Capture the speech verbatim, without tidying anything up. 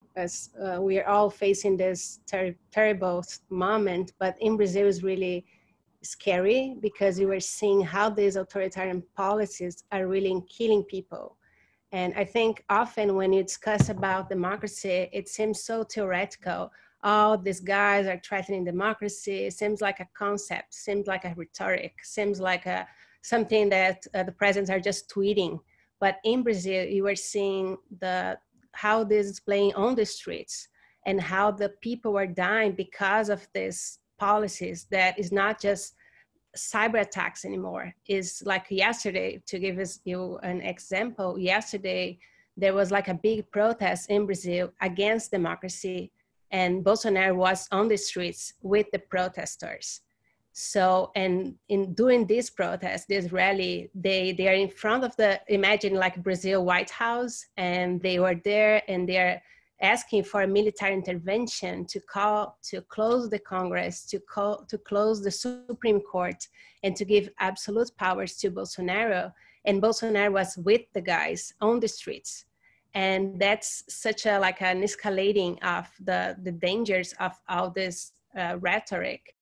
as uh, we are all facing this ter terrible moment, but in Brazil is really scary because you are seeing how these authoritarian policies are really killing people. And I think often when you discuss about democracy, it seems so theoretical. Oh, these guys are threatening democracy. It seems like a concept, seems like a rhetoric, seems like a, something that uh, the presidents are just tweeting. But in Brazil, you are seeing the how this is playing on the streets and how the people are dying because of these policies that is not just cyber attacks anymore. Is like yesterday, to give us you an example, yesterday there was like a big protest in Brazil against democracy, and Bolsonaro was on the streets with the protesters. So, and in during this protest, this rally, they they are in front of the, imagine like Brazil White House, and they were there and they're asking for a military intervention to call to close the Congress, to call to close the Supreme Court, and to give absolute powers to Bolsonaro. And Bolsonaro was with the guys on the streets. And that's such a like an escalating of the, the dangers of all this uh, rhetoric.